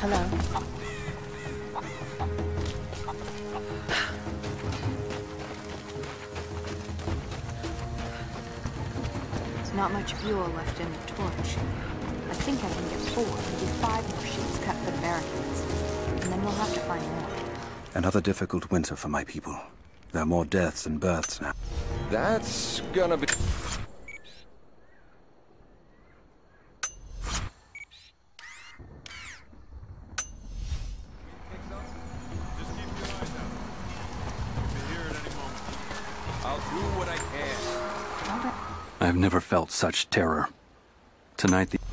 Hello. There's not much fuel left in the torch. I think I can get 4, maybe 5 more sheets cut for the barricades. And then we'll have to find more. Another difficult winter for my people. There are more deaths than births now. That's gonna be... I've never felt such terror. Tonight the...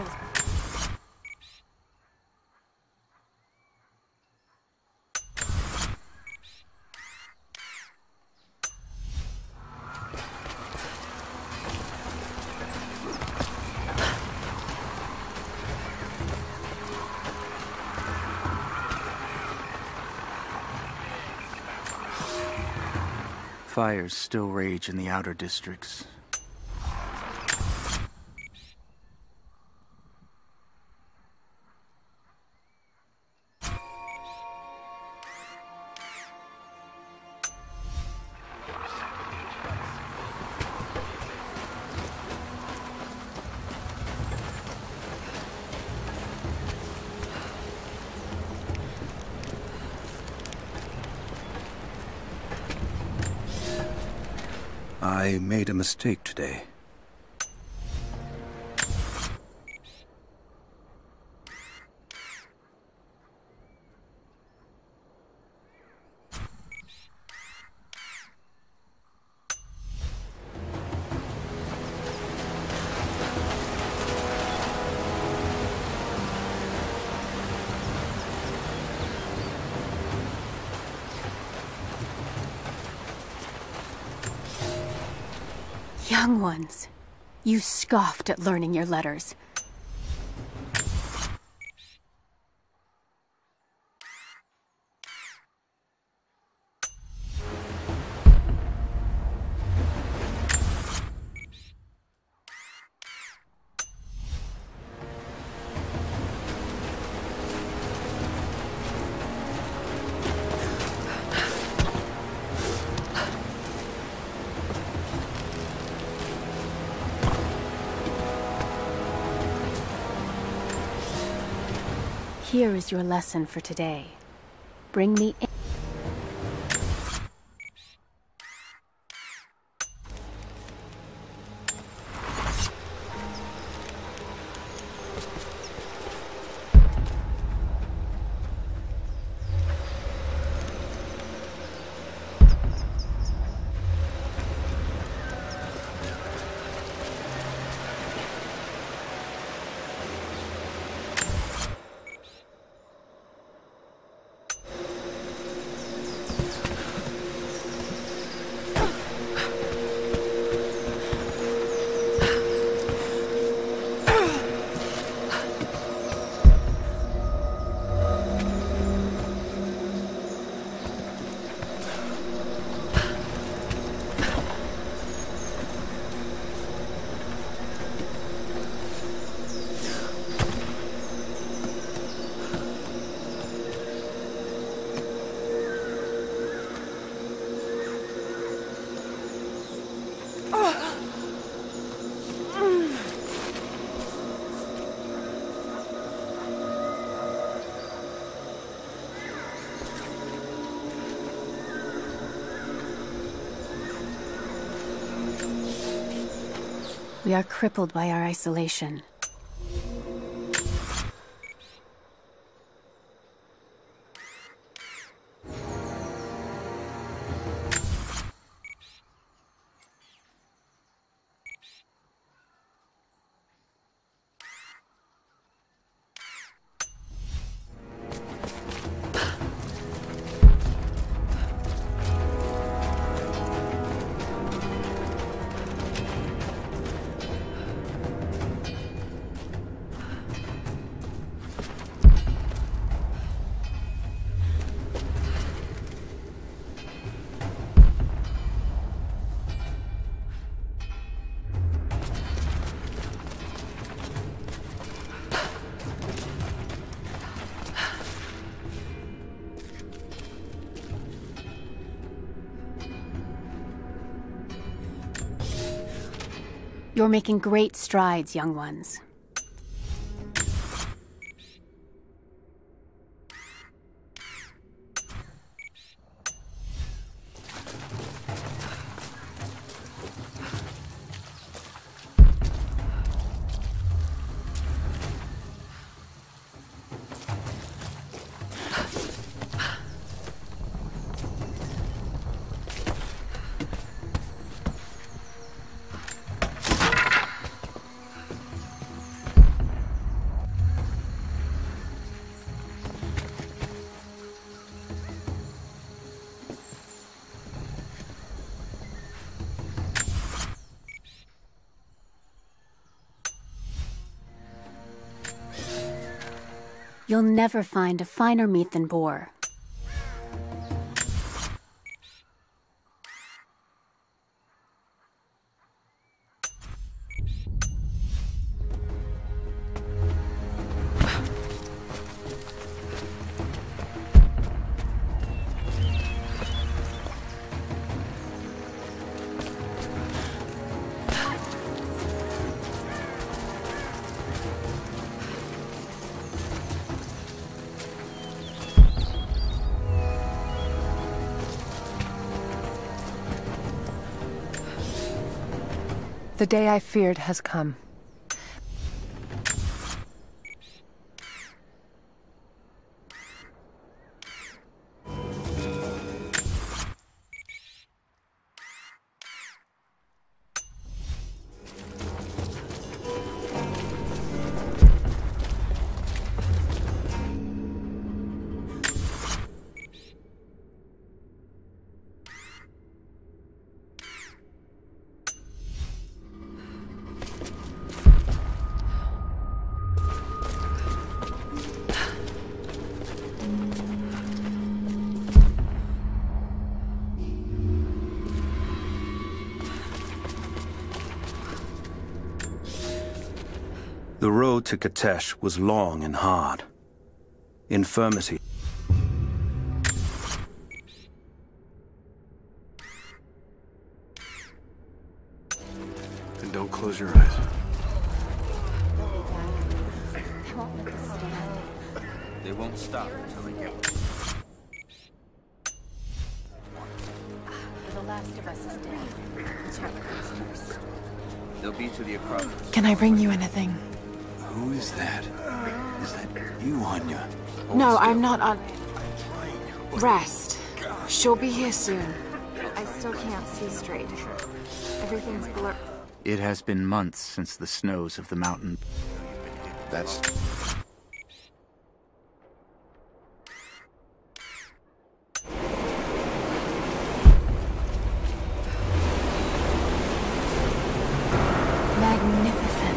Fires still rage in the outer districts. I made a mistake today. Young ones, you scoffed at learning your letters. Here is your lesson for today. Bring me in. We are crippled by our isolation. You're making great strides, young ones. You'll never find a finer meat than boar. The day I feared has come. The road to Kitezh was long and hard. Infirmity. And don't close your eyes. I won't let this stand. They won't stop until they get The last of us is dead. Whichever comes first. They'll be to the Acropolis. Can I bring you anything? Who is that? Is that you, Anya? No, I'm not on... Rest. She'll be here soon. I still can't see straight. Everything's blurred. It has been months since the snows of the mountain. That's... Magnificent.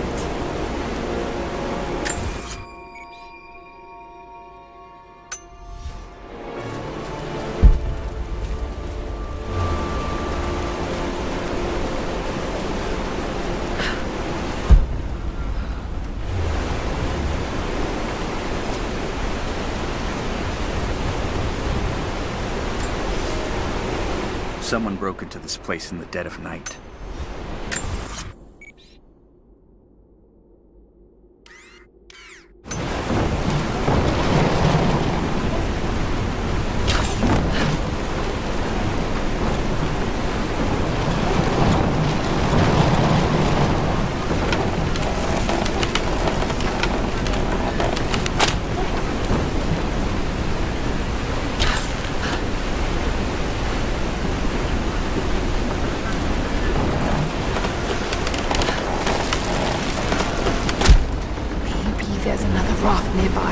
Someone broke into this place in the dead of night. There's another raft nearby.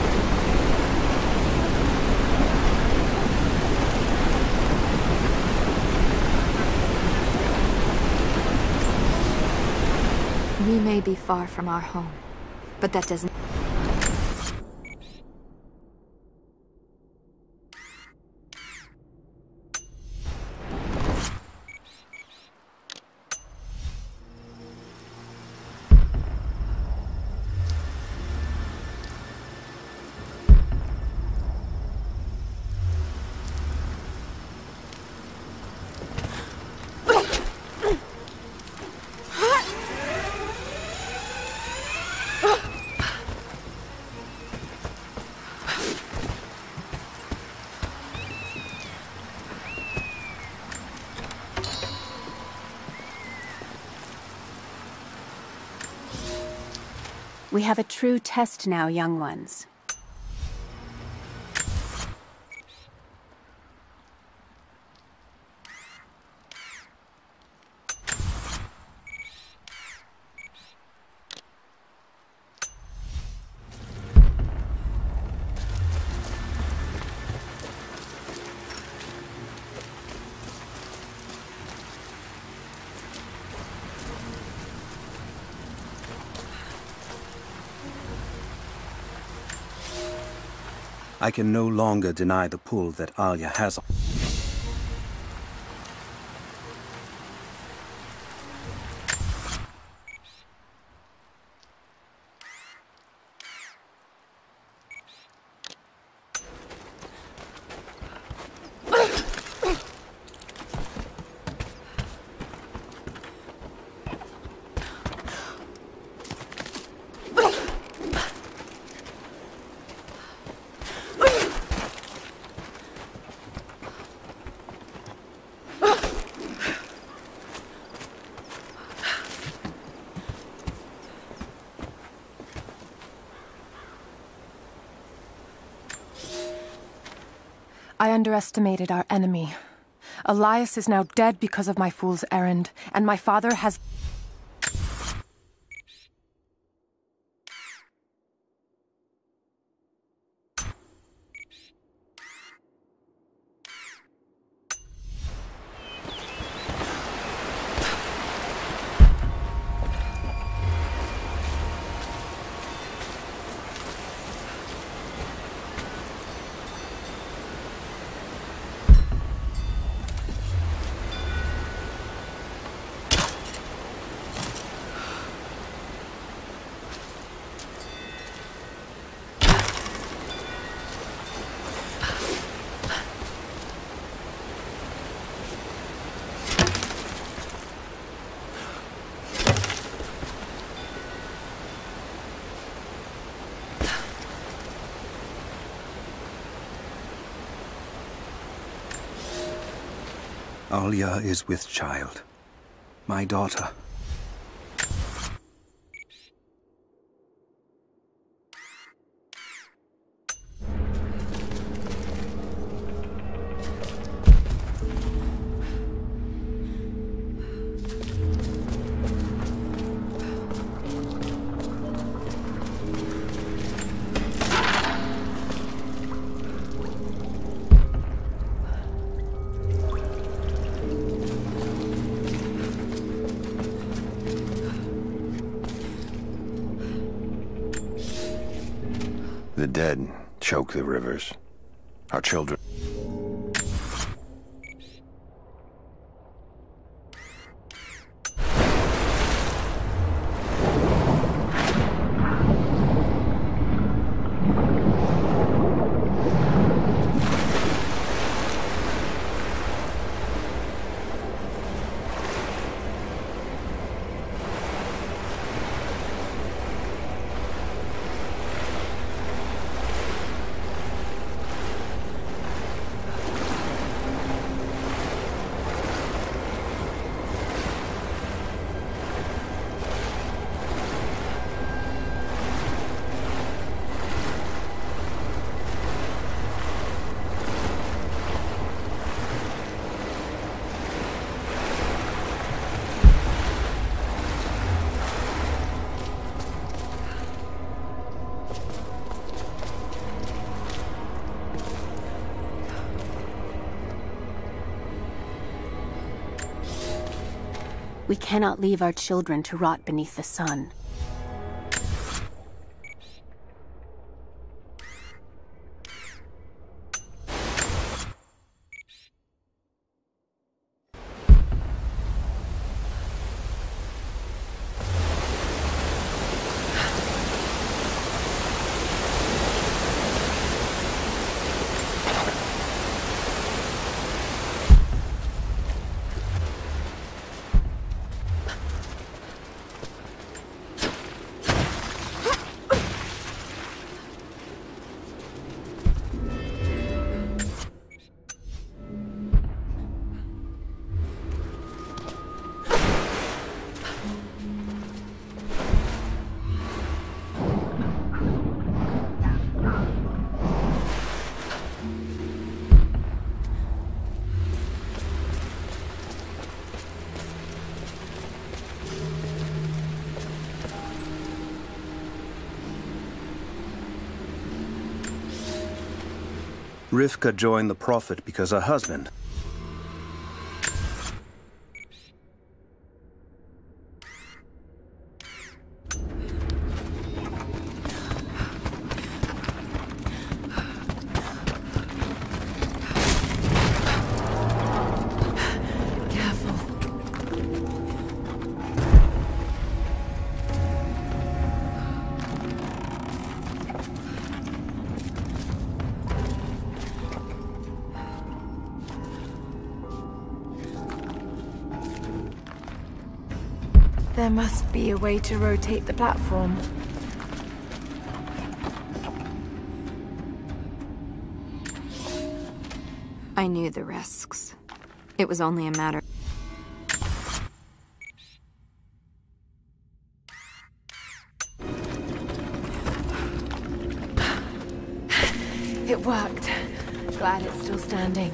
We may be far from our home, but that doesn't... We have a true test now, young ones. I can no longer deny the pull that Alia has on. I underestimated our enemy. Elias is now dead because of my fool's errand, and my father has... Alia is with child. My daughter. The dead choke the rivers. Our children... We cannot leave our children to rot beneath the sun. Rivka joined the Prophet because her husband. There must be a way to rotate the platform. I knew the risks. It was only a matter... It worked. Glad it's still standing.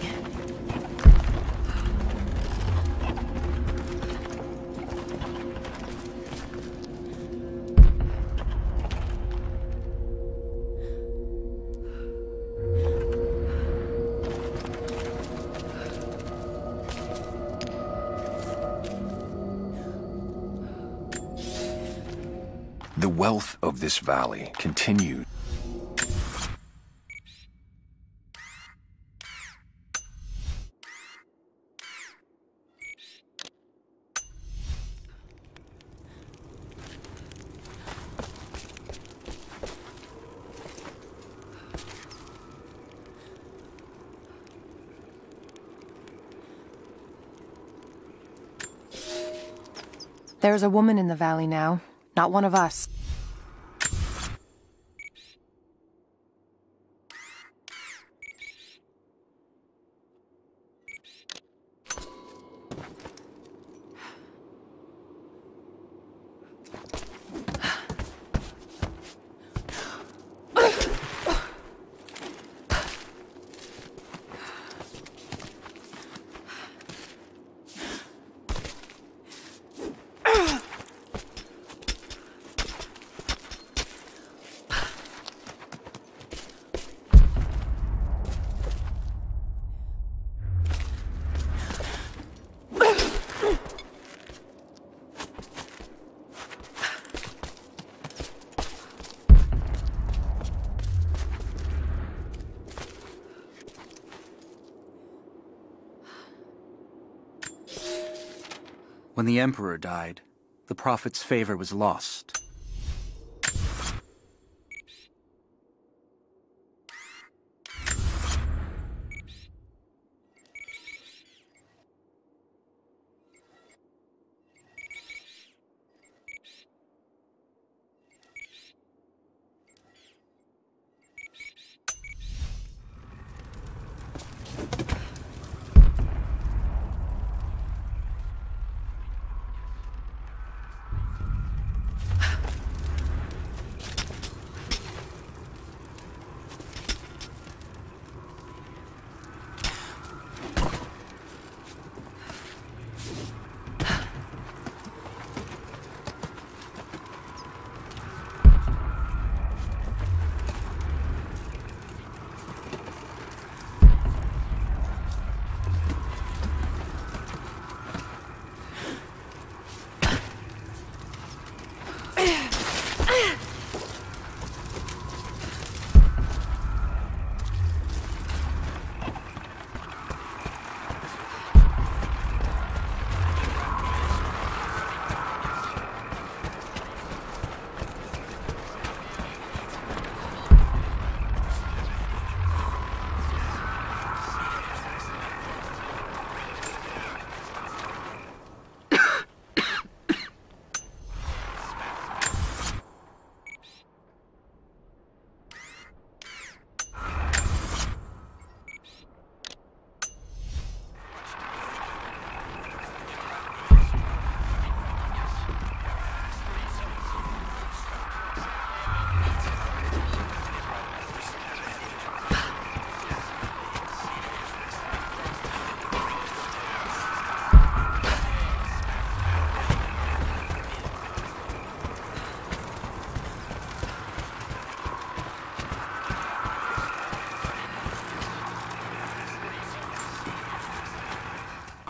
The wealth of this valley continued. There's a woman in the valley now, not one of us. When the Emperor died, the Prophet's favor was lost.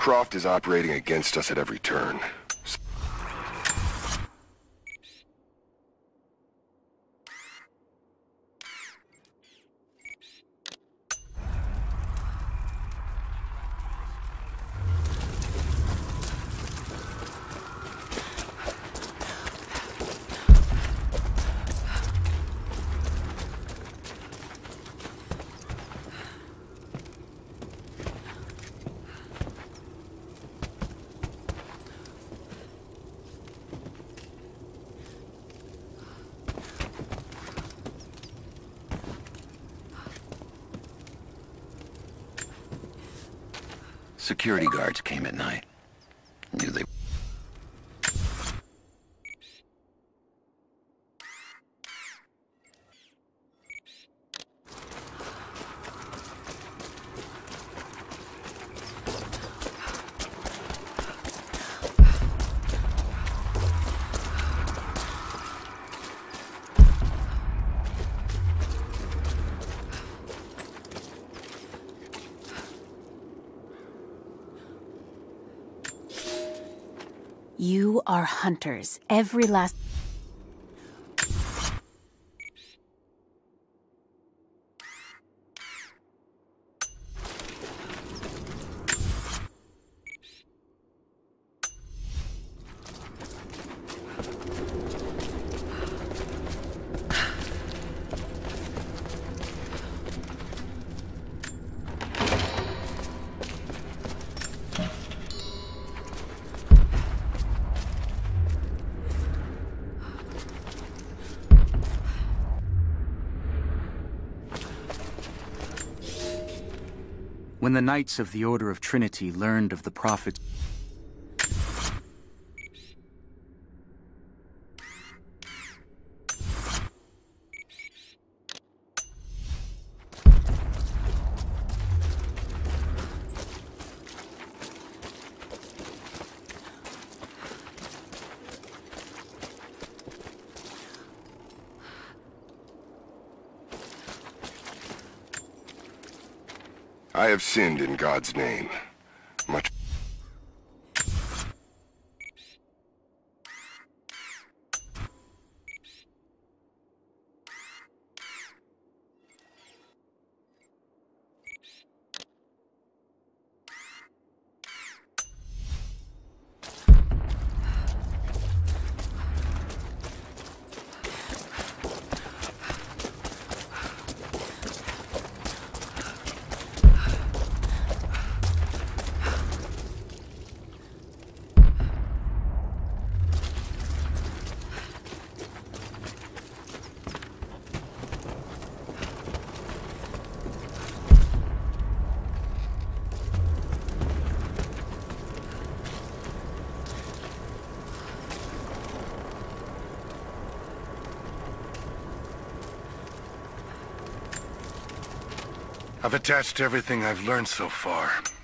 Croft is operating against us at every turn. Security guards came at night. Knew they... You are hunters, every last... When the Knights of the Order of Trinity learned of the Prophet's I have sinned in God's name. Much... I've attached everything I've learned so far.